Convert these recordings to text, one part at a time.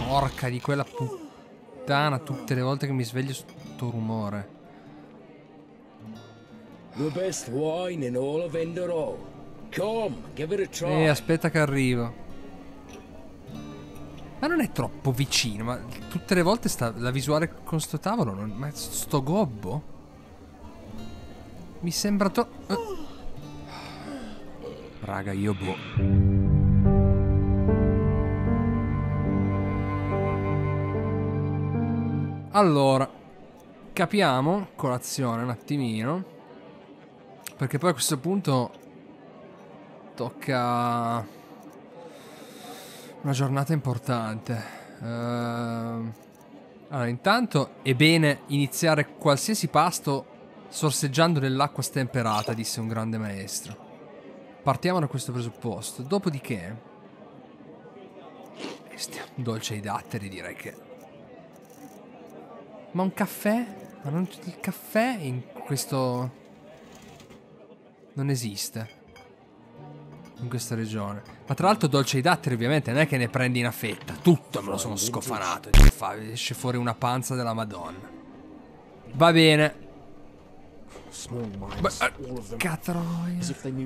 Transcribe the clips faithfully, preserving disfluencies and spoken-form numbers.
Porca di quella puttana, tutte le volte che mi sveglio sto rumore. The best wine in all of Endor. Come, give it a try. Eh, aspetta che arrivo. Ma non è troppo vicino, ma tutte le volte sta la visuale con sto tavolo, non, ma sto gobbo? Mi sembra to... Uh. Raga, io boh. Allora, capiamo, colazione un attimino, perché poi a questo punto tocca una giornata importante. Uh, allora, intanto è bene iniziare qualsiasi pasto sorseggiando nell'acqua stemperata, disse un grande maestro. Partiamo da questo presupposto. Dopodiché, dolce ai datteri, direi che... Ma un caffè? Ma non... il caffè in questo... non esiste in questa regione. Ma tra l'altro dolce ai datteri ovviamente non è che ne prendi una fetta. Tutto me lo sono scofanato. Esce fuori una panza della Madonna. Va bene. Beh, uh, Catroia.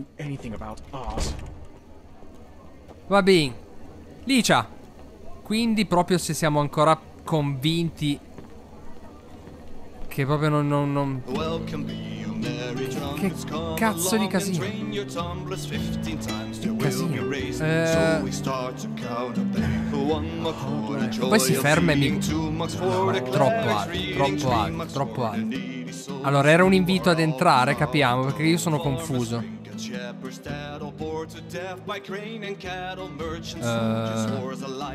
Va bene. Licia. Quindi proprio se siamo ancora convinti che proprio non... non, non... Che cazzo di casino. Che casino. Eh... Poi si ferma e mi... No, troppo alto, troppo alto, troppo alto. Allora era un invito ad entrare, capiamo, perché io sono confuso. Uh...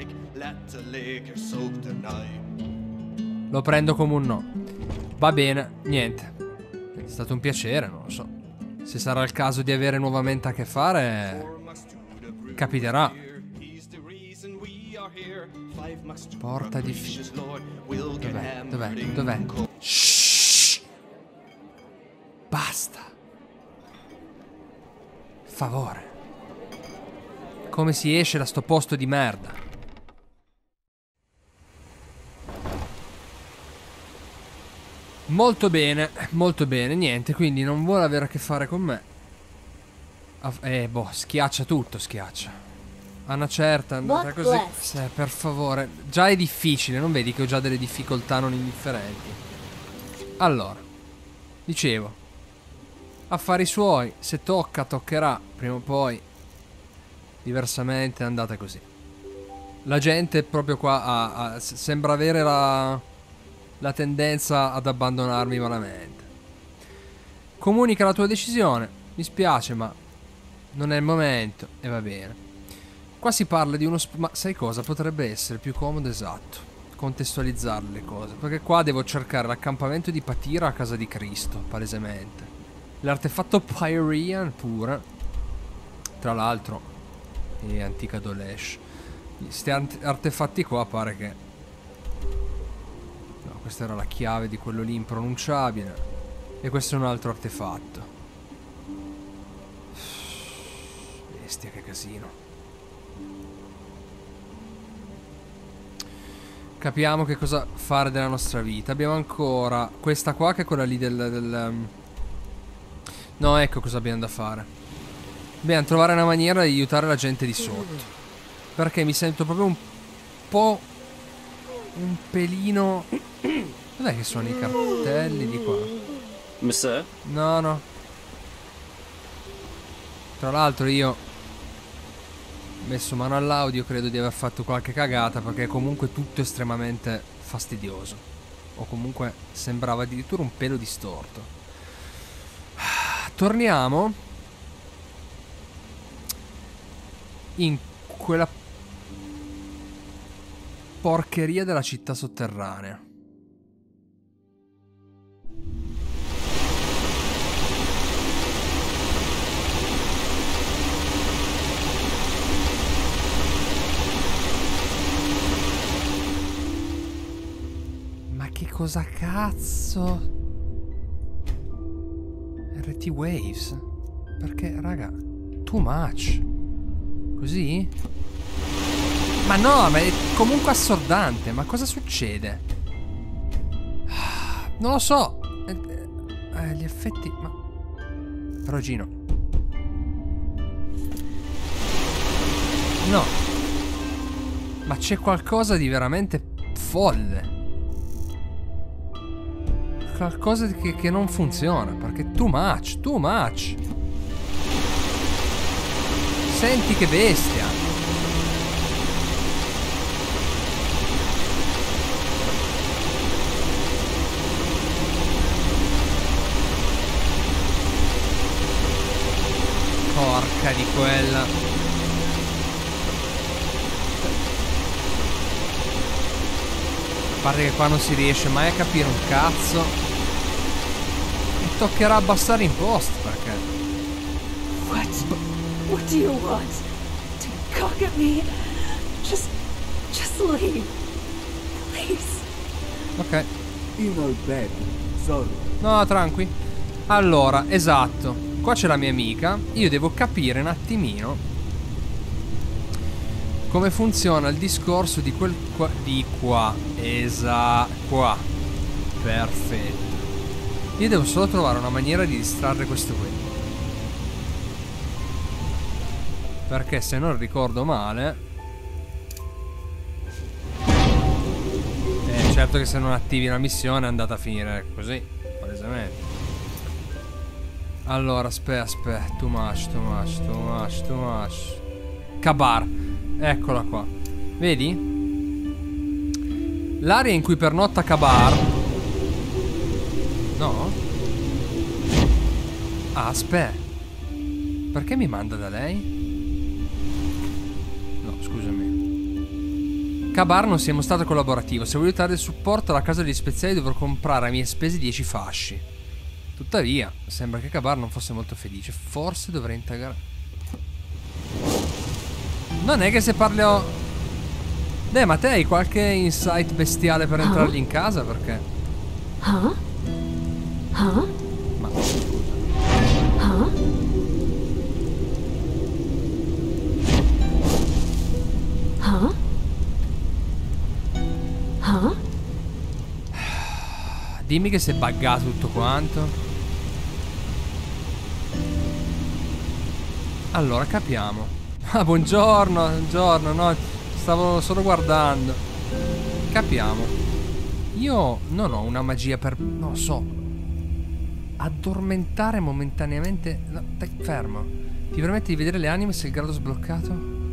Lo prendo come un no. Va bene, niente. È stato un piacere, non lo so. Se sarà il caso di avere nuovamente a che fare, capiterà. Porta di fi... Dov'è? Dov'è? Dov'è? Shhh. Basta. Favore. Come si esce da sto posto di merda? Molto bene, molto bene, niente, quindi non vuole avere a che fare con me. Eh, boh, schiaccia tutto, schiaccia. A una certa, è andata così. Se, per favore, già è difficile, non vedi che ho già delle difficoltà non indifferenti. Allora, dicevo, affari suoi, se tocca, toccherà, prima o poi. Diversamente è andata così. La gente proprio qua ha, ha, sembra avere la... la tendenza ad abbandonarmi malamente. Comunica la tua decisione. Mi spiace, ma non è il momento. E va bene. Qua si parla di uno... Ma sai cosa? Potrebbe essere più comodo, esatto, contestualizzare le cose. Perché qua devo cercare l'accampamento di Patira a casa di Cristo, palesemente. L'artefatto Pyrean pure. Tra l'altro è antica Dolesh. Questi artefatti qua pare che... Questa era la chiave di quello lì impronunciabile. E questo è un altro artefatto. Bestia, che casino. Capiamo che cosa fare della nostra vita. Abbiamo ancora questa qua che è quella lì del... del um... No, ecco cosa abbiamo da fare. Dobbiamo trovare una maniera di aiutare la gente di sotto. Perché mi sento proprio un po'... un pelino... Dov'è che sono i cartelli di qua? Messer? No, no. Tra l'altro io ho messo mano all'audio, credo di aver fatto qualche cagata, perché è comunque tutto estremamente fastidioso. O comunque sembrava addirittura un pelo distorto. Torniamo in quella porcheria della città sotterranea. Ma che cosa cazzo? R T Waves? Perché, raga, too much. Così? Ma no, ma è comunque assordante. Ma cosa succede? Non lo so. Eh, eh, gli effetti... Ma... Però Gino... No. Ma c'è qualcosa di veramente folle. Qualcosa che, che non funziona. Perché too much, too much. Senti che bestia. Porca di quella. A parte che qua non si riesce mai a capire un cazzo. Mi toccherà abbassare in post perché. What? What do you want? To cock at me? Just... just leave. Please. Ok. You know bed, Zoro. No, tranqui. Allora, esatto. Qua c'è la mia amica. Io devo capire un attimino come funziona il discorso di quel qua. Di qua. Esatto. Qua. Perfetto. Io devo solo trovare una maniera di distrarre questo qui. Perché se non ricordo male... Eh, certo che se non attivi la missione è andata a finire così, palesemente. Allora, aspetta, aspetta. Too much, too much, too much, too much. Kabar. Eccola qua. Vedi? L'area in cui pernotta Kabar. No? Ah, aspetta. Perché mi manda da lei? No, scusami. Kabar non si è mostrato collaborativo. Se voglio dare supporto alla casa degli speziali dovrò comprare a mie spese dieci fasci. Tuttavia, sembra che Kabar non fosse molto felice. Forse dovrei integrare. Non è che se parlo... Beh, ma te hai qualche insight bestiale per entrargli in casa? Perché? Huh? Huh? Ma... Huh? Huh? Huh? Dimmi che si è buggato tutto quanto. Allora, capiamo. Ah, buongiorno, buongiorno, no, stavo solo guardando. Capiamo. Io non ho una magia per... non lo so. Addormentare momentaneamente... No, dai, fermo. Ti permette di vedere le anime se il grado è sbloccato?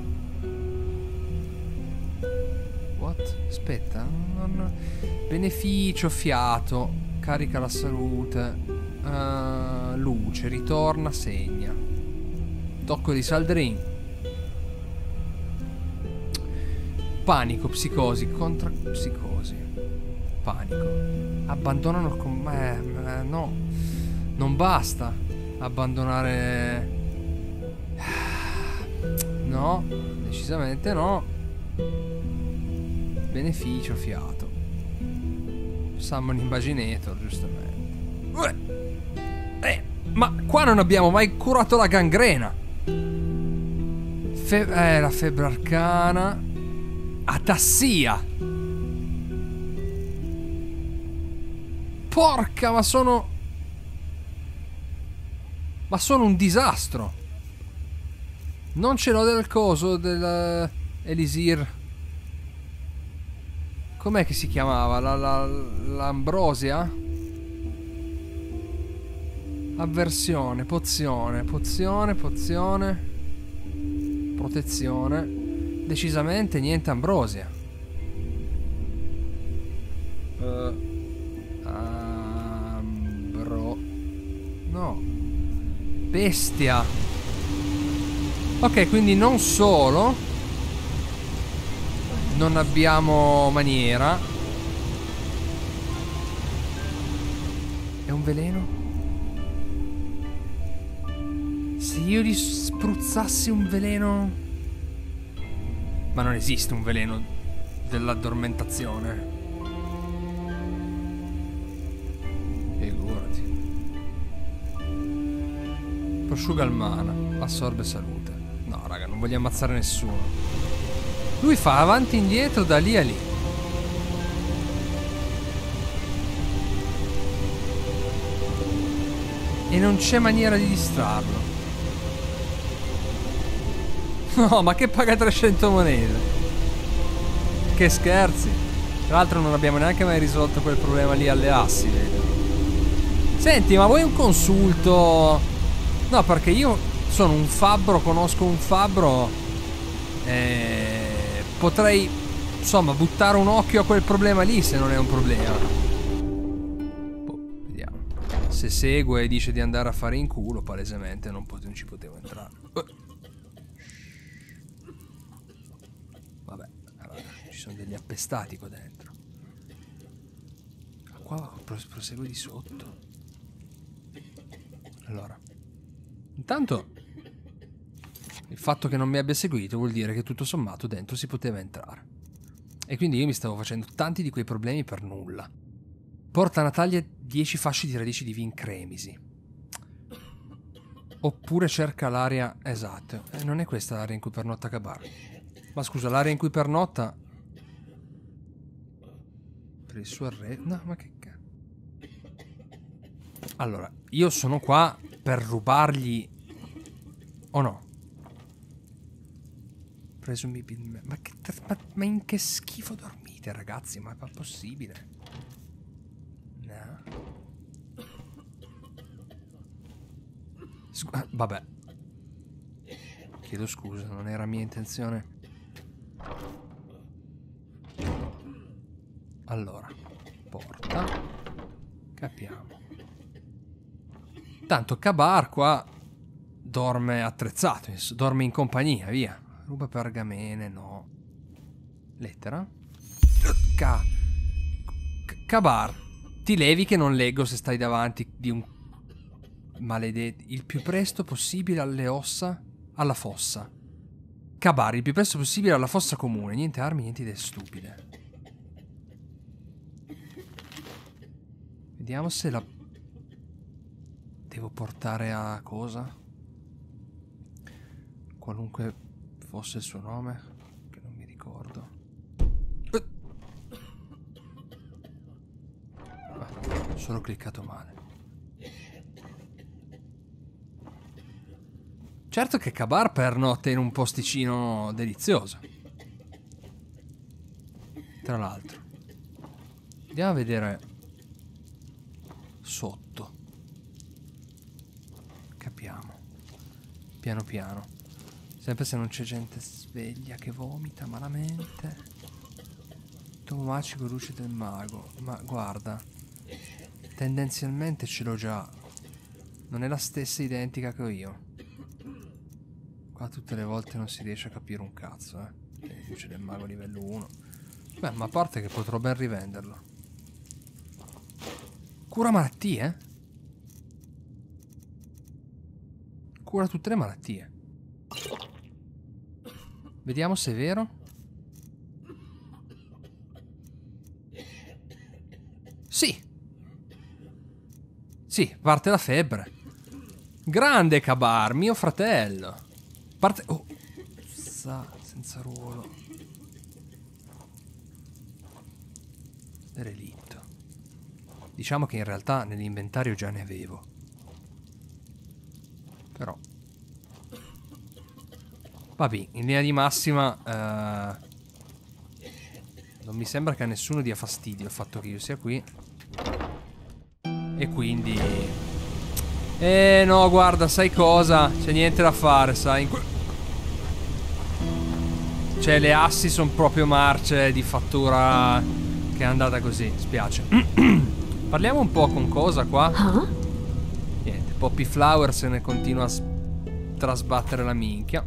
What? Aspetta. Non... Beneficio, fiato. Carica la salute. Uh, luce, ritorna, segna. Tocco di Saldrin. Panico, psicosi, contra psicosi. Panico. Abbandonano il com... Eh, eh, no. Non basta abbandonare... No, decisamente no. Beneficio, fiato. Summon Invaginator, giustamente. Eh, ma qua non abbiamo mai curato la gangrena. Fe eh, la febbre arcana. Atassia. Porca, ma sono... Ma sono un disastro. Non ce l'ho del coso, del... Elisir. Com'è che si chiamava? La, la, l'ambrosia? Avversione, pozione, pozione, pozione. Protezione. Decisamente niente ambrosia. Uh, ambro... No. Bestia. Ok, quindi non solo non abbiamo maniera. È un veleno? Se io gli spruzzassi un veleno... Ma non esiste un veleno dell'addormentazione. Figurati. Prosciuga il mana, assorbe salute. No, raga, non voglio ammazzare nessuno. Lui fa avanti e indietro da lì a lì. E non c'è maniera di distrarlo. No, ma che paga trecento monete? Che scherzi. Tra l'altro non abbiamo neanche mai risolto quel problema lì alle assi, vedo. Senti, ma vuoi un consulto? No, perché io sono un fabbro, conosco un fabbro. E potrei, insomma, buttare un occhio a quel problema lì se non è un problema. Boh, vediamo. Se segue e dice di andare a fare in culo, palesemente non, pot- non ci potevo entrare. Vabbè, allora, ci sono degli appestati qua dentro. Qua prosegue di sotto. Allora, intanto il fatto che non mi abbia seguito vuol dire che tutto sommato dentro si poteva entrare. E quindi io mi stavo facendo tanti di quei problemi per nulla. Porta a Natalia dieci fasci di radici di Vincremisi. Oppure cerca l'area... Esatto, eh, non è questa l'area in cui pernotta Kabar. Ma scusa, l'area in cui pernotta... Per il suo arredo... No, ma che cazzo... Allora, io sono qua per rubargli... O no? Presumibilmente... Ma, che, ma, ma in che schifo dormite, ragazzi? Ma è possibile? No. Scu vabbè. Chiedo scusa, non era mia intenzione. Allora, porta. Capiamo. Tanto Kabar qua dorme attrezzato, dorme in compagnia, via. Ruba pergamene, no. Lettera? Ca Kabar, ti levi che non leggo se stai davanti di un maledetto. Il più presto possibile alle ossa, alla fossa. Kabar, il più presto possibile alla fossa comune. Niente armi, niente idee stupide. Vediamo se la... Devo portare a cosa? Qualunque fosse il suo nome, che non mi ricordo. Ho solo cliccato male. Certo che Kabar pernotte in un posticino delizioso. Tra l'altro. Andiamo a vedere sotto. Capiamo. Piano piano. Sempre se non c'è gente sveglia che vomita malamente. Tomo magico, luce del mago. Ma guarda, tendenzialmente ce l'ho già. Non è la stessa identica che ho io. Qua tutte le volte non si riesce a capire un cazzo, eh. Luce del mago livello uno. Beh, ma a parte che potrò ben rivenderlo. Cura malattie? Cura tutte le malattie. Vediamo se è vero. Sì. Sì, parte la febbre. Grande Kabar, mio fratello. Parte... Oh, sa, senza ruolo. Relitto. Diciamo che in realtà nell'inventario già ne avevo. Però... Vabbè, in linea di massima... Uh, non mi sembra che a nessuno dia fastidio il fatto che io sia qui. E quindi... Eh no, guarda, sai cosa? C'è niente da fare, sai? Cioè, le assi sono proprio marce di fattura che è andata così, spiace. Parliamo un po' con cosa qua? Huh? Niente, Poppy Flower se ne continua a trasbattere la minchia.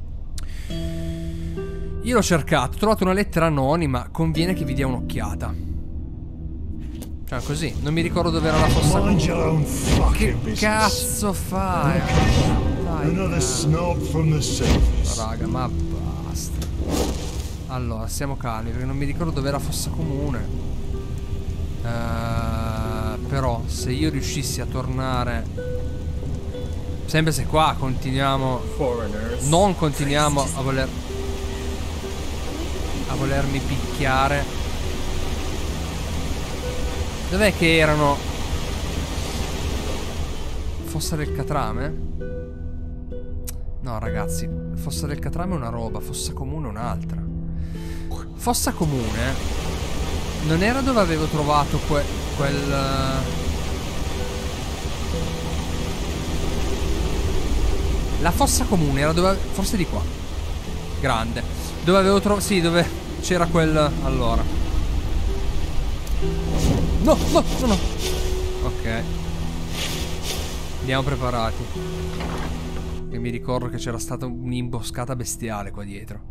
Io l'ho cercato, ho trovato una lettera anonima, conviene che vi dia un'occhiata. Cioè così, non mi ricordo dove era la fossa comune. Che cazzo fai? Dai, raga, ma basta. Allora, siamo calmi perché non mi ricordo dove era la fossa comune. uh, Però se io riuscissi a tornare, sempre se qua continuiamo, non continuiamo a voler... a volermi picchiare. Dov'è che erano? Fossa del Catrame? No ragazzi, Fossa del Catrame è una roba, Fossa Comune è un'altra. Fossa Comune non era dove avevo trovato que quel... La Fossa Comune era dove... forse di qua. Grande. Dove avevo trovato... sì, dove c'era quel... allora. No, no, no, no. Ok. Andiamo preparati. E mi ricordo che c'era stata un'imboscata bestiale qua dietro.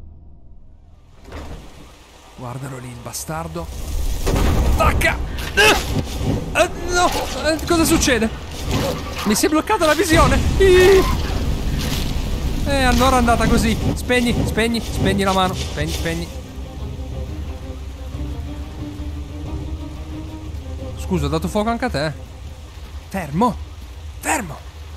Guardalo lì, il bastardo. Tacca! Uh, uh, no! Uh, cosa succede? Mi si è bloccata la visione! E eh, allora è andata così. Spegni, spegni, spegni la mano. Spegni, spegni. Scusa, ho dato fuoco anche a te. Fermo! Fermo!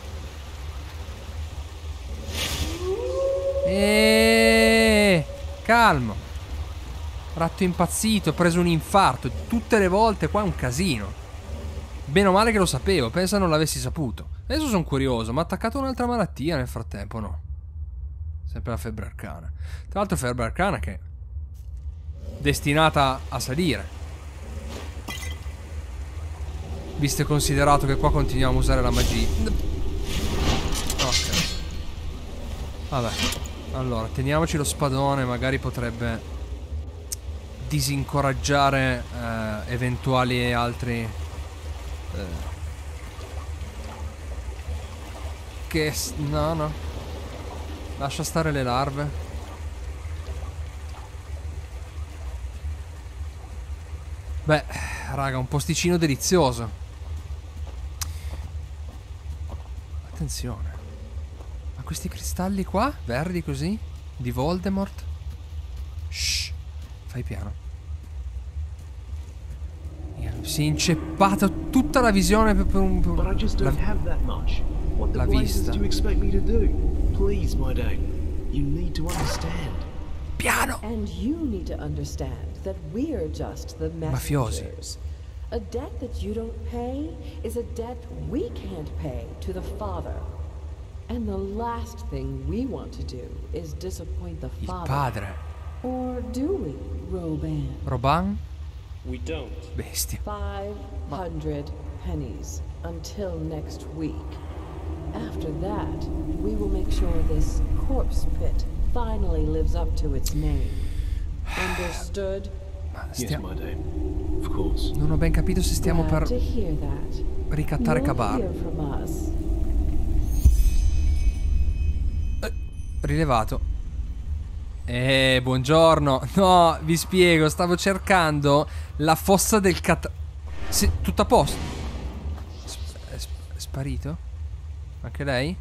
Eeeh, calmo. Ratto impazzito, ho preso un infarto. Tutte le volte qua è un casino. Bene o male che lo sapevo, pensa non l'avessi saputo. Adesso sono curioso, mi ha attaccato un'altra malattia nel frattempo, no? Sempre la febbre arcana. Tra l'altro febbre arcana che è destinata a salire, visto e considerato che qua continuiamo a usare la magia. Ok. Vabbè. Allora, teniamoci lo spadone, magari potrebbe disincoraggiare eh, eventuali altri eh, che no no lascia stare le larve. Beh raga, un posticino delizioso. Attenzione a questi cristalli qua verdi così di Voldemort. Shh, fai piano. Si è inceppata tutta la visione per, per un... Per la, la vista. Piano! And you need to understand that we're just the mafiosi. A debt that you don't pay is a debt we can't pay to the Father. And the last thing we want to do is disappoint the Father. Il padre. Or do we, Roban? Roban? We don't. Bestia. Five hundred pennies until next week. After that, we will make sure this corpse pit finally lives up to its name. Understood? Yes, my dame. Of course. Non ho ben capito se stiamo per ricattare Kabar. Eh, rilevato. Eh, buongiorno. No, vi spiego, stavo cercando la fossa del cat... Sì, tutto a posto. È, sp è sparito? Anche lei?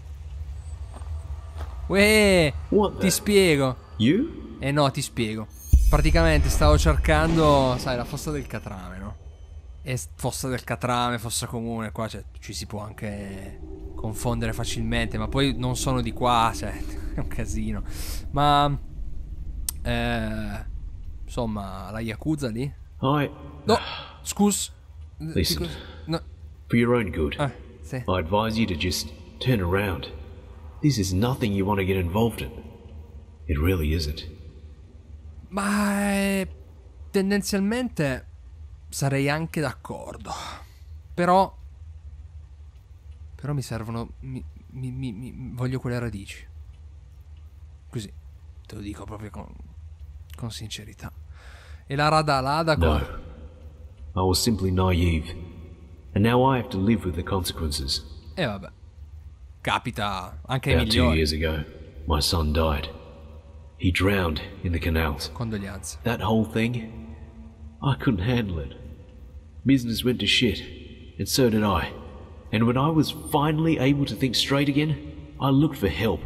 Uè, ti spiego. You? Eh no, ti spiego. Praticamente stavo cercando, sai, la fossa del Catrame, no? E fossa del Catrame, fossa comune, qua cioè, ci si può anche confondere facilmente, ma poi non sono di qua, cioè, è un casino. Ma... Eh, insomma, la Yakuza lì? I... No, scus. Listen, no. for your own good, Ah, sì. I advise you to just turn around. This is nothing you want to get involved in. It really isn't. Ma eh, tendenzialmente sarei anche d'accordo. Però Però mi servono mi, mi, mi, mi, voglio quelle radici. Così te lo dico proprio con, con sincerità. E la rada lada qua. No, I was simply naive. And now I have to live with the consequences. E vabbè, capita anche ai About two migliori. years ago, my son died. He drowned in the canals. Condoglianze. That whole thing, I couldn't handle it. Business went to shit, and so did I. And when I was finally able to think straight again, I looked for help.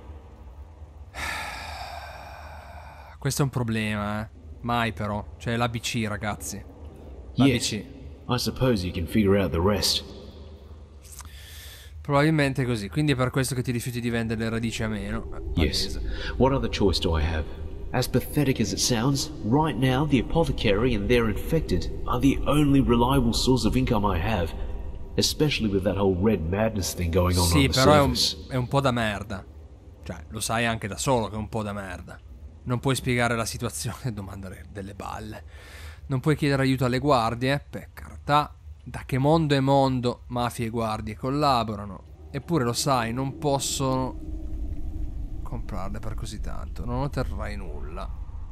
Questo è un problema, eh. Mai però. Cioè l'A B C, ragazzi. L'A B C. Yes, I suppose you can figure out the rest. Probabilmente così. Quindi è per questo che ti rifiuti di vendere le radici a meno. Yes. What other choice do I have? as pathetic as it sounds, right now the apothecary and their infected are the only reliable source of income I have, especially with that whole red madness thing going on Sì, on the però è un, surface. è un po' da merda. Cioè, lo sai anche da solo che è un po' da merda. Non puoi spiegare la situazione e domandare delle balle. Non puoi chiedere aiuto alle guardie, per carità. Da che mondo è mondo, mafia e guardie collaborano. Eppure lo sai, non possono comprarle per così tanto. Non otterrai nulla.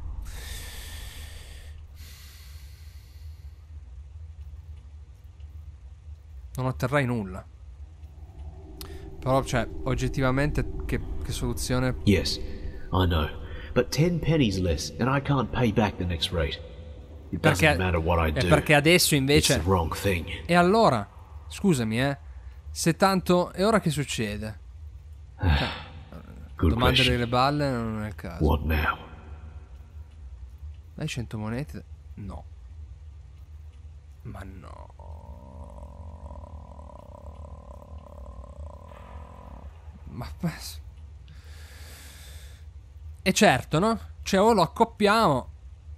Non otterrai nulla. Però, cioè, oggettivamente, che, che soluzione... Yes, I know. But ten pennies less and I can't pay back the next rate. It doesn't Perché, matter what I è do. perché adesso It's invece... the wrong thing. E allora? Scusami, eh. Se tanto... E ora che succede? Cioè, Good domandare question. le balle non è il caso. What now? Dai cento monete? No. Ma no. Ma... E certo, no? Cioè, o lo accoppiamo.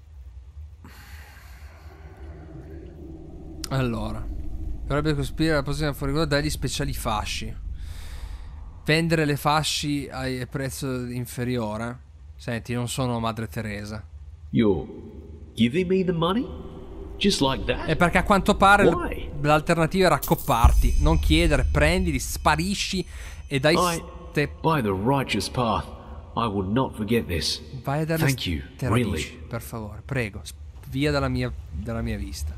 Allora, dovrebbe costruire la posizione fuori gol dagli speciali fasci. Vendere le fasci a prezzo inferiore. Senti, non sono Madre Teresa. You're giving me the money? Just like that? È perché a quanto pare Why? l'alternativa era accopparti. Non chiedere, prendili, sparisci e dai I, ste... by the righteous path, I will not forget this. Vai a dare Thank you, ste really. radici, per favore, prego. Via dalla mia, dalla mia vista.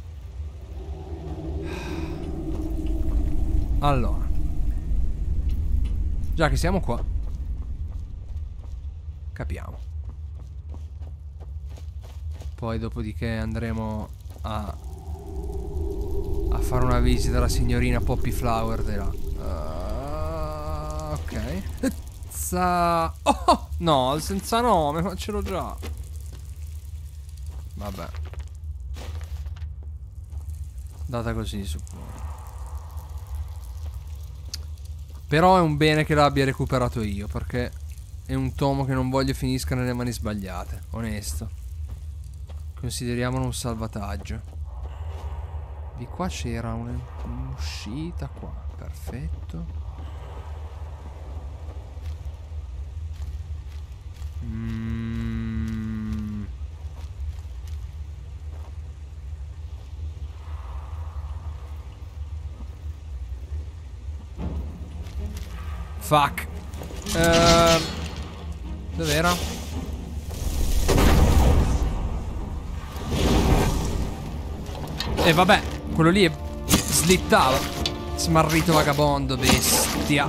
Allora, già che siamo qua, capiamo. Poi dopodiché andremo a a fare una visita alla signorina Poppy Flower di là. Uh, ok. Senza... Oh, no, senza nome, ma ce l'ho già. Vabbè. Data così, suppongo. Però è un bene che l'abbia recuperato io, perché è un tomo che non voglio finisca nelle mani sbagliate, onesto. Consideriamolo un salvataggio. Di qua c'era un'uscita qua, perfetto. Mm. Fuck. Uh, dov'era? E vabbè, quello lì è... slittava. Smarrito vagabondo, bestia.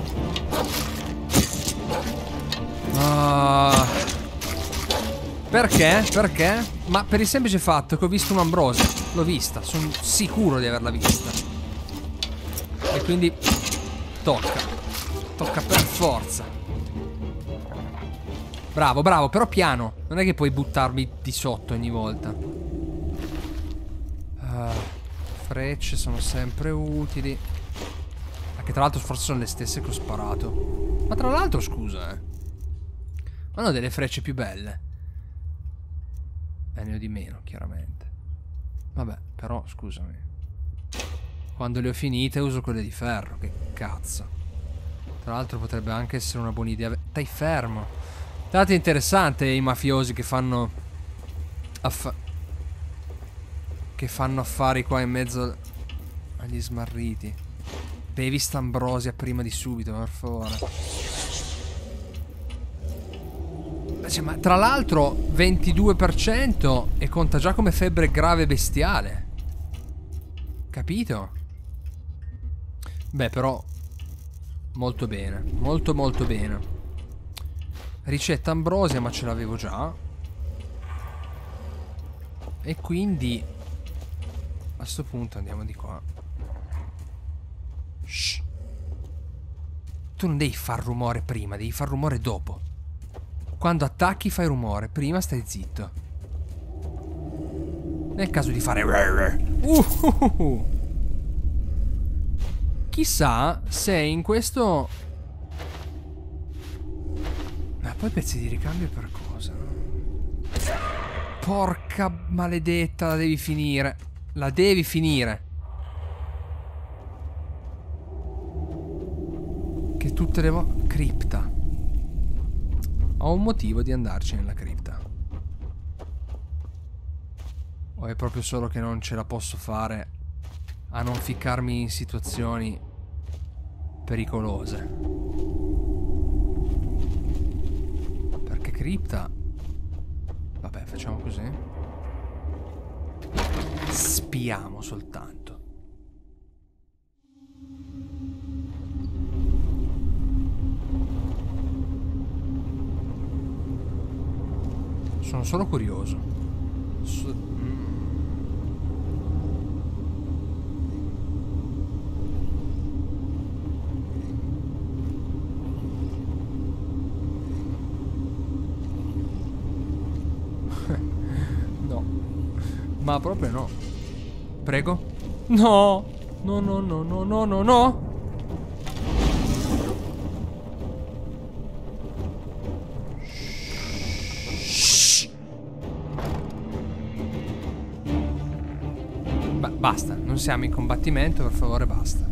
Ah. Perché? Perché? Ma per il semplice fatto che ho visto un'ambrosia. L'ho vista, sono sicuro di averla vista. E quindi tocca. Tocca per forza. Bravo, bravo, però piano. Non è che puoi buttarmi di sotto ogni volta. uh, Frecce sono sempre utili. Ma che tra l'altro forse sono le stesse che ho sparato. Ma tra l'altro scusa, eh, hanno delle frecce più belle. E ne ho di meno, chiaramente. Vabbè, però scusami, quando le ho finite uso quelle di ferro. Che cazzo. Tra l'altro potrebbe anche essere una buona idea. Stai fermo. Tra l'altro è interessante i mafiosi che fanno affa che fanno affari qua in mezzo agli smarriti. Bevi sta ambrosia prima di subito, per favore. Cioè, ma tra l'altro ventidue per cento e conta già come febbre grave bestiale. Capito? Beh, però molto bene, molto molto bene. Ricetta ambrosia, ma ce l'avevo già. E quindi a sto punto andiamo di qua. Shh. Tu non devi far rumore prima, devi far rumore dopo. Quando attacchi fai rumore, prima stai zitto. Nel caso di fare uh, uh, uh, uh. Chissà se in questo... Ma poi pezzi di ricambio per cosa? Porca maledetta, la devi finire. La devi finire. Che tutte le volte... Cripta. Ho un motivo di andarci nella cripta. O è proprio solo che non ce la posso fare a non ficcarmi in situazioni pericolose? Perché cripta... Vabbè, facciamo così. Spiamo soltanto. Sono solo curioso. So mm. No. Ma proprio no. Prego. No. No, no, no, no, no, no, no. Basta, non siamo in combattimento, per favore, basta.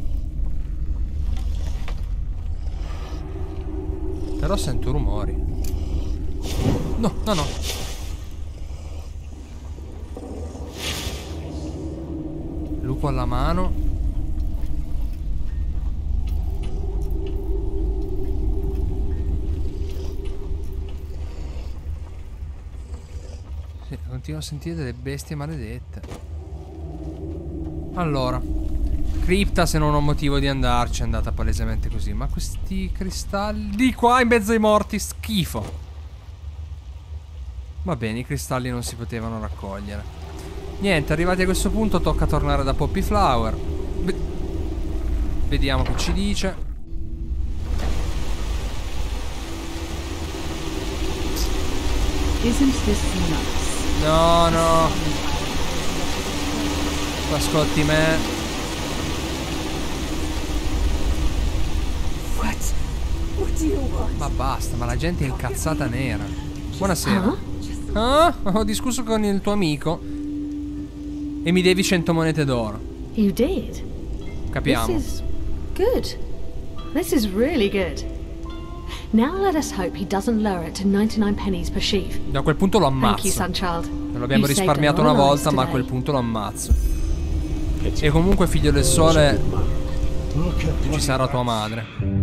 Però sento rumori. No, no, no. Lupo alla mano. Sì, continuo a sentire delle bestie maledette. Allora, cripta, se non ho motivo di andarci, è andata palesemente così. Ma questi cristalli di qua in mezzo ai morti, schifo. Va bene, i cristalli non si potevano raccogliere. Niente, arrivati a questo punto tocca tornare da Poppy Flower. Ve- Vediamo che ci dice. Isn't this nice? No, no. Ascolti me. What? What do you want? Ma basta, ma la gente è incazzata nera. Buonasera. Huh? Ah, ho discusso con il tuo amico e mi devi cento monete d'oro. You did? Capiamo. This is good. This is really good. Now let us hope he doesn't lower it to ninety-nine pennies per sheaf. Da quel punto lo Thank you, ammazzo. Sunchild. Non l'abbiamo You saved risparmiato a lot una of volta, lives ma a today. quel punto lo ammazzo. E comunque, figlio del sole, ci sarà tua madre.